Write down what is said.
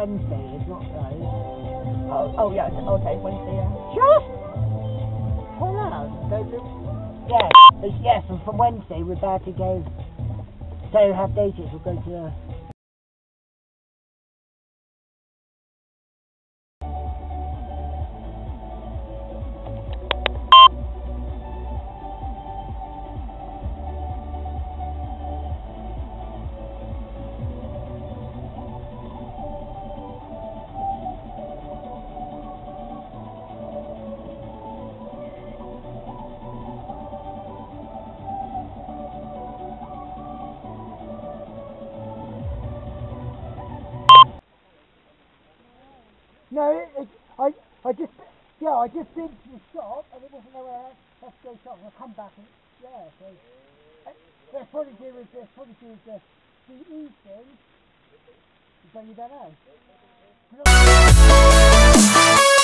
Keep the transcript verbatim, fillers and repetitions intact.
Wednesday, it's not those. Oh, oh yeah, okay, Wednesday, yeah. Just pull out. Those are, yes, it's, yes, and from Wednesday we're about to go. So have dated, we'll go to the. No, it, it, I, I just, yeah, I just been to the shop and it wasn't nowhere else. Let's go shop. I'll come back and, yeah, so. Uh, That's probably do with the, probably do with the, the E thing, but you don't know.